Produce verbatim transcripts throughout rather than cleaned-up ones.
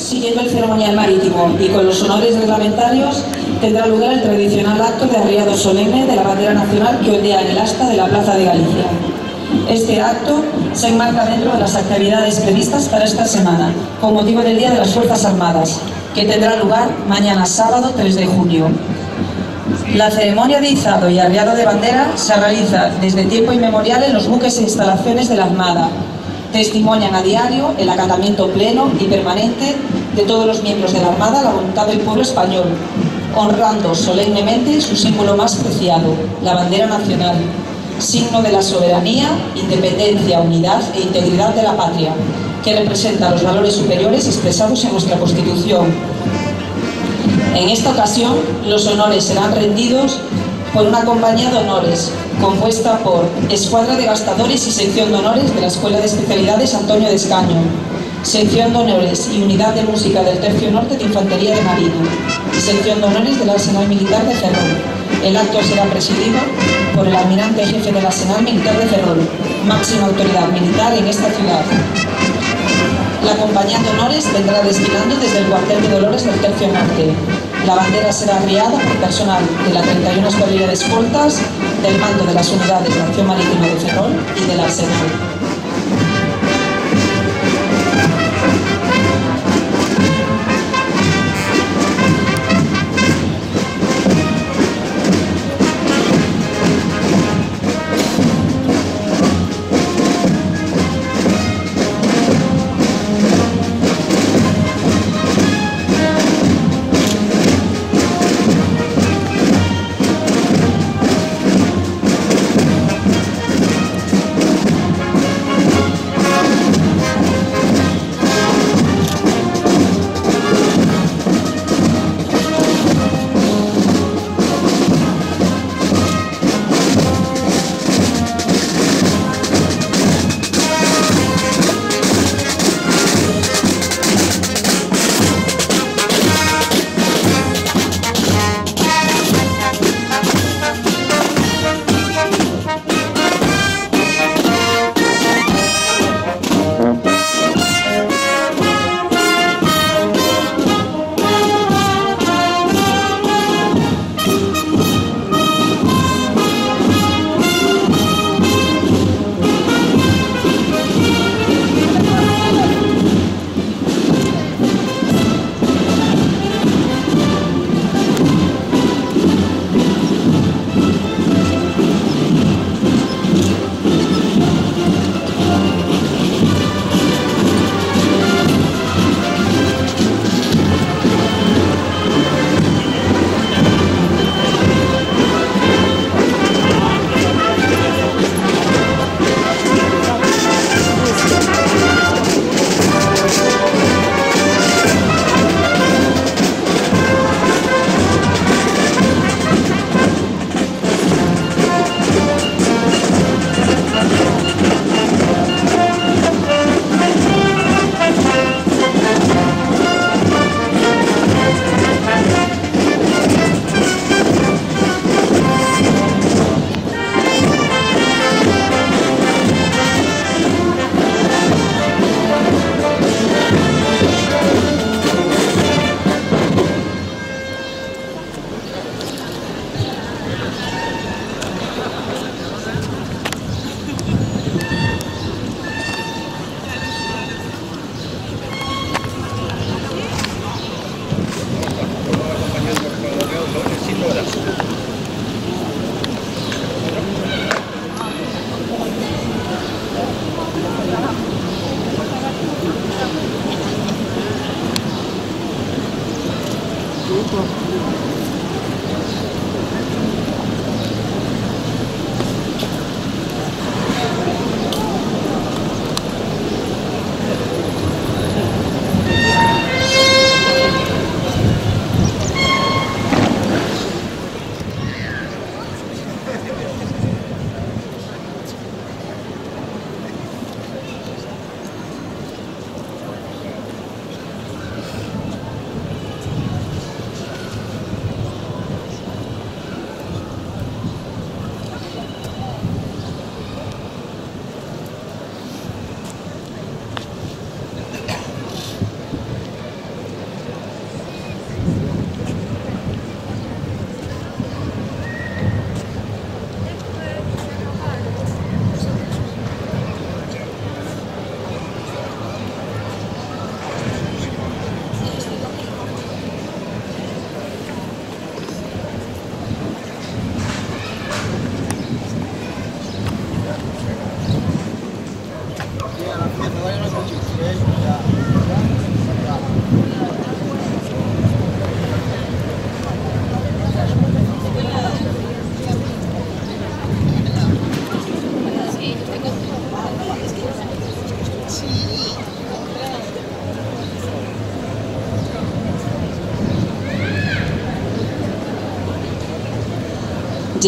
Siguiendo el ceremonial marítimo y con los honores reglamentarios, tendrá lugar el tradicional acto de arriado solemne de la bandera nacional que ondea en el asta de la Plaza de Galicia. Este acto se enmarca dentro de las actividades previstas para esta semana, con motivo del Día de las Fuerzas Armadas, que tendrá lugar mañana sábado tres de junio. La ceremonia de izado y arriado de bandera se realiza desde tiempo inmemorial en los buques e instalaciones de la Armada. Testimonian a diario el acatamiento pleno y permanente de todos los miembros de la Armada a la voluntad del pueblo español, honrando solemnemente su símbolo más preciado, la bandera nacional, signo de la soberanía, independencia, unidad e integridad de la patria, que representa los valores superiores expresados en nuestra Constitución. En esta ocasión, los honores serán rendidos por una compañía de honores, compuesta por Escuadra de Gastadores y Sección de Honores de la Escuela de Especialidades Antonio de Escaño, Sección de Honores y Unidad de Música del Tercio Norte de Infantería de Marina y Sección de Honores del Arsenal Militar de Ferrol. El acto será presidido por el almirante jefe del Arsenal Militar de Ferrol, máxima autoridad militar en esta ciudad. La compañía de honores vendrá desfilando desde el cuartel de Dolores del Tercio Norte. La bandera será arriada por personal de la treinta y una Escuadrilla de Escoltas, del mando de las unidades de acción marítima de Ferrol y del Arsenal.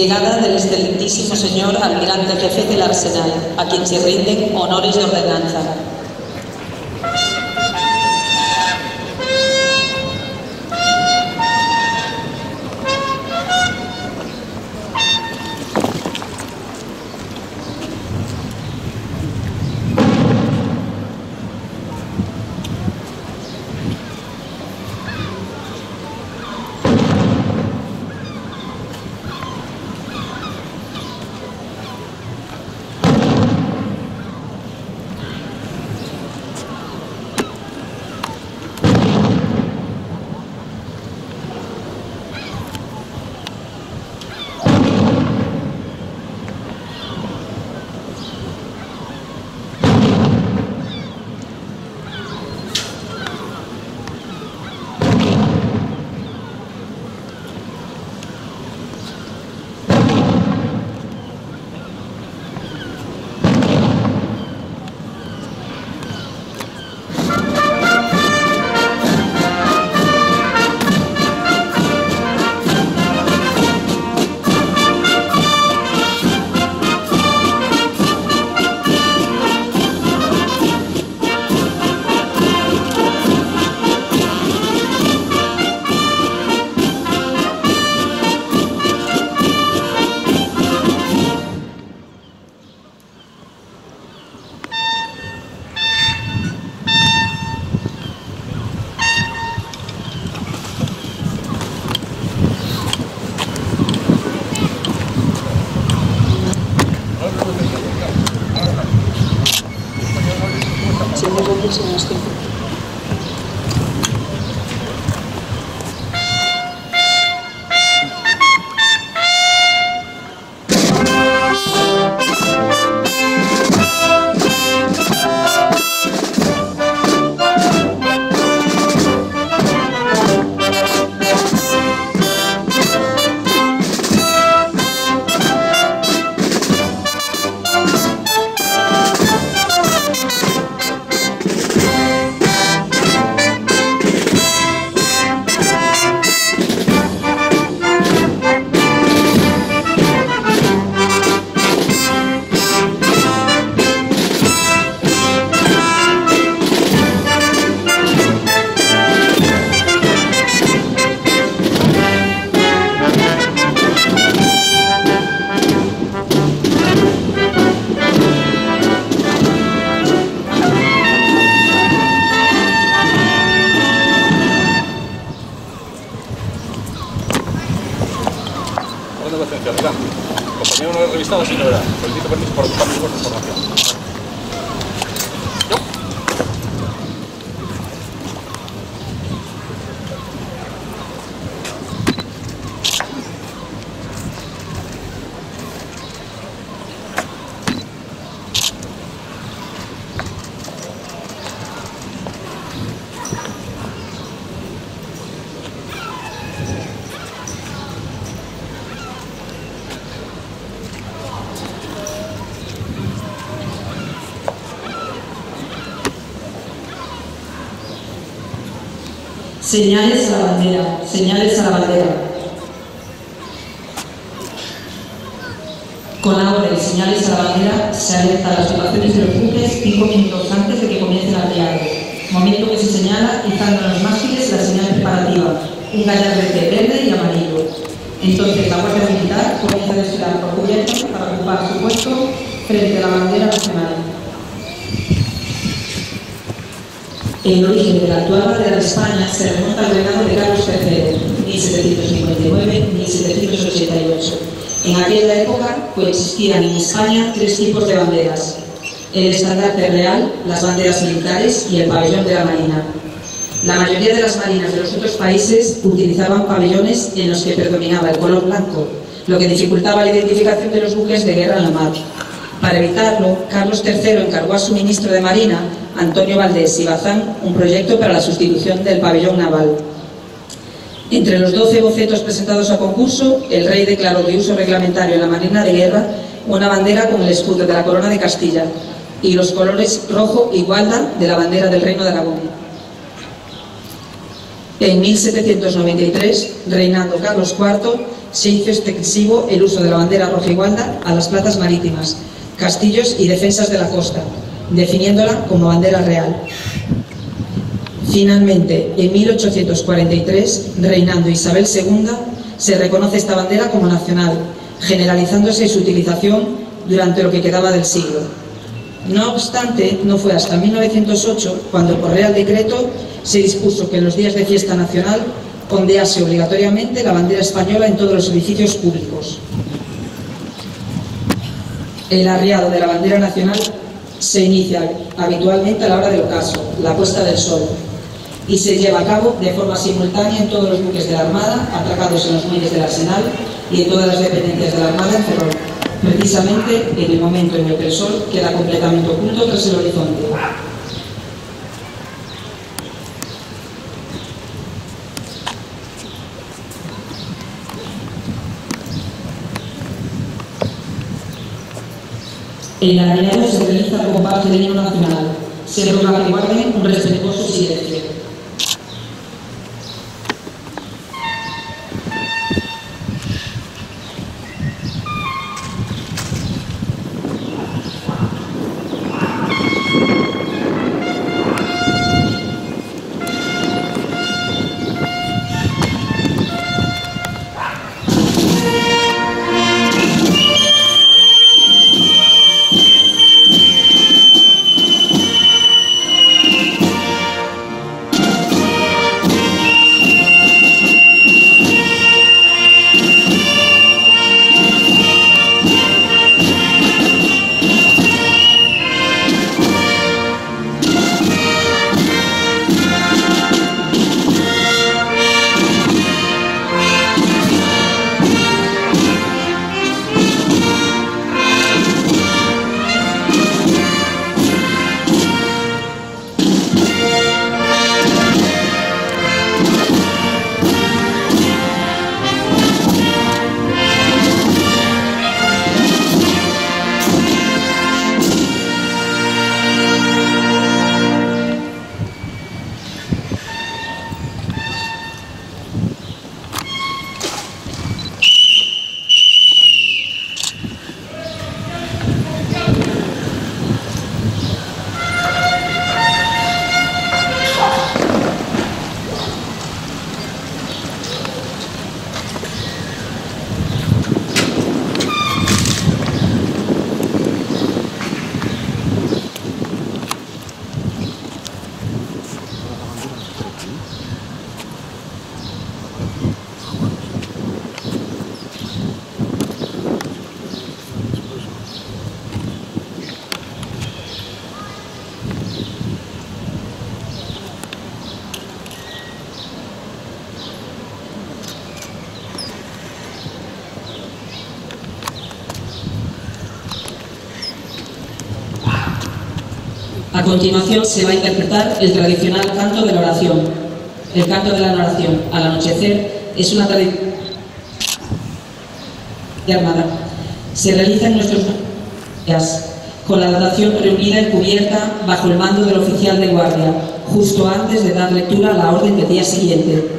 Llegada del excelentísimo señor almirante jefe del Arsenal, a quien se rinden honores de ordenanza. Compañero no lo he revisado, sí, la verdad. Solicito permiso para ocupar mi vuestra información. Señales a la bandera, señales a la bandera. Con la orden señales a la bandera se alerta a las vibraciones de los buques cinco minutos antes de que comience el arriague, momento que se señala izando en los mástiles la señal preparativa, un gallardete verde y amarillo. Entonces la Guardia Militar comienza a desfilar por cubierto para ocupar su puesto frente a la bandera nacional. El origen de la actual bandera de España se remonta al reinado de Carlos tercero, mil setecientos cincuenta y nueve a mil setecientos ochenta y ocho. En aquella época coexistían en España tres tipos de banderas: el estandarte real, las banderas militares y el pabellón de la Marina. La mayoría de las marinas de los otros países utilizaban pabellones en los que predominaba el color blanco, lo que dificultaba la identificación de los buques de guerra en la mar. Para evitarlo, Carlos tercero encargó a su ministro de Marina, Antonio Valdés y Bazán, un proyecto para la sustitución del pabellón naval. Entre los doce bocetos presentados a concurso, el rey declaró de uso reglamentario en la Marina de Guerra una bandera con el escudo de la Corona de Castilla y los colores rojo y gualda de la bandera del Reino de Aragón. En mil setecientos noventa y tres, reinando Carlos cuarto, se hizo extensivo el uso de la bandera rojigualda a las plazas marítimas, castillos y defensas de la costa, definiéndola como bandera real. Finalmente, en mil ochocientos cuarenta y tres, reinando Isabel segunda, se reconoce esta bandera como nacional, generalizándose su utilización durante lo que quedaba del siglo. No obstante, no fue hasta mil novecientos ocho cuando por Real Decreto se dispuso que en los días de fiesta nacional ondease obligatoriamente la bandera española en todos los edificios públicos. El arriado de la bandera nacional se inicia habitualmente a la hora del ocaso, la puesta del sol, y se lleva a cabo de forma simultánea en todos los buques de la Armada, atracados en los muelles del Arsenal y en todas las dependencias de la Armada en Ferrol, precisamente en el momento en el que el sol queda completamente oculto tras el horizonte. El arriado se realiza como parte del himno nacional. Se ruega que guarden un respetuoso silencio. A continuación se va a interpretar el tradicional canto de la oración. El canto de la oración al anochecer es una tradición de Armada. Se realiza en nuestros días, con la dotación reunida y cubierta bajo el mando del oficial de guardia, justo antes de dar lectura a la orden del día siguiente.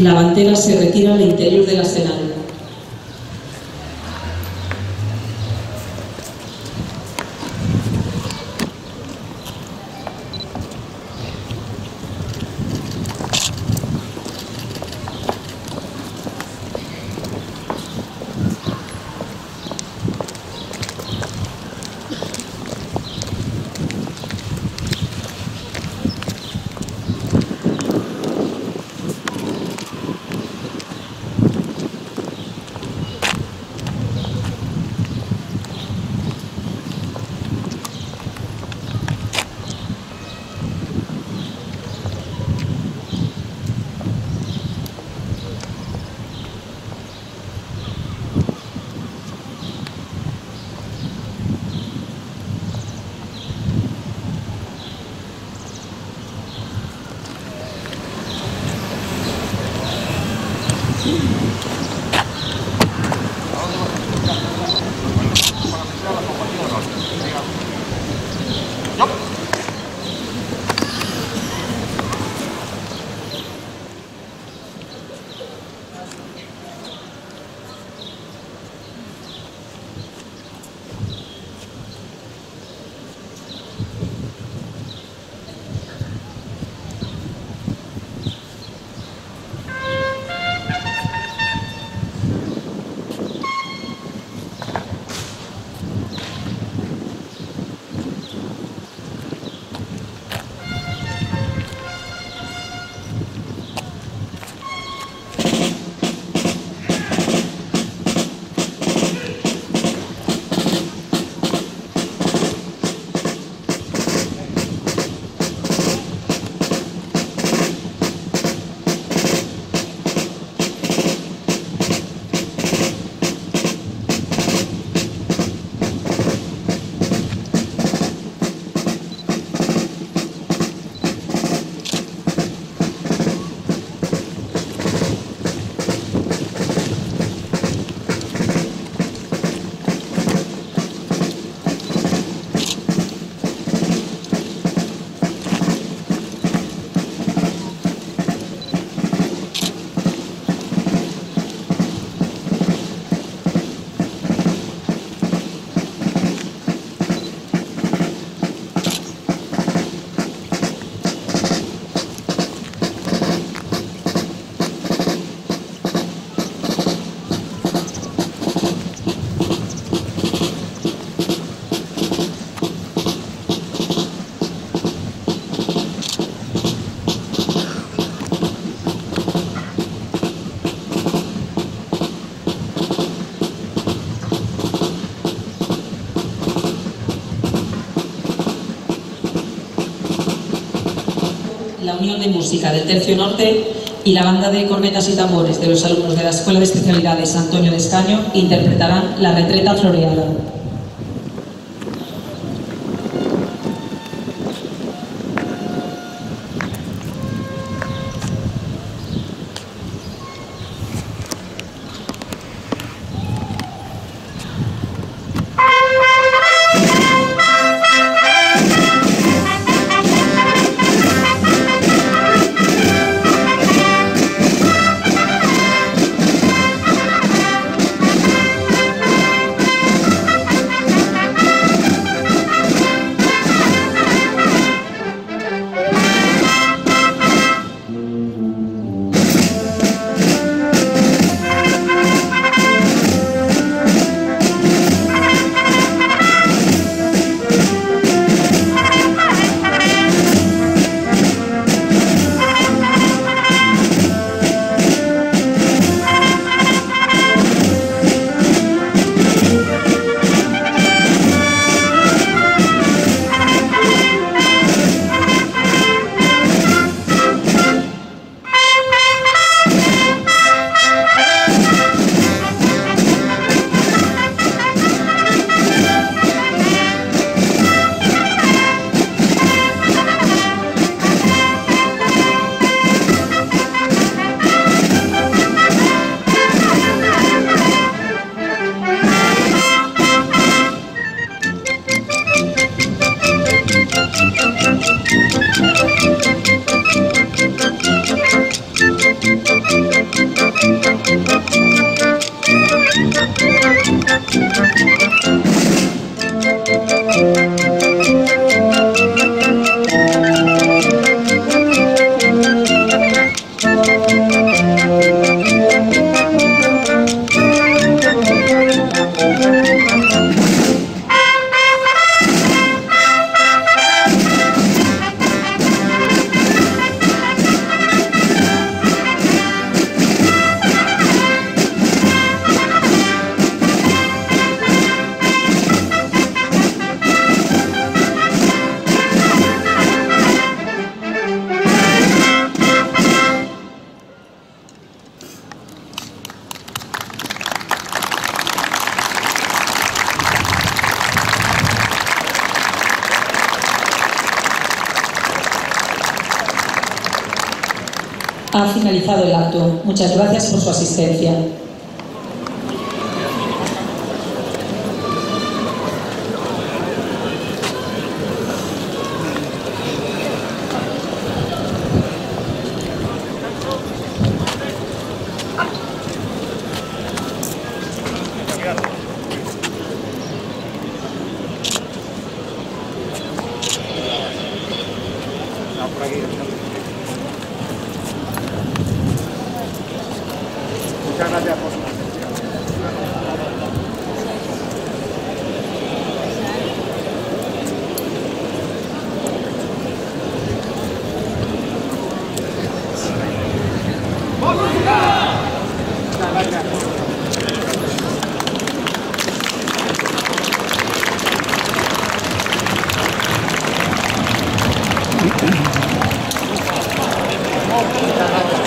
La bandera se retira al interior del escenario. La Unión de Música del Tercio Norte y la banda de cornetas y tambores de los alumnos de la Escuela de Especialidades Antonio de Escaño interpretarán La Retreta Floreada. Ha finalizado el acto. Muchas gracias por su asistencia. Muchas gracias por su atención. Muchas gracias.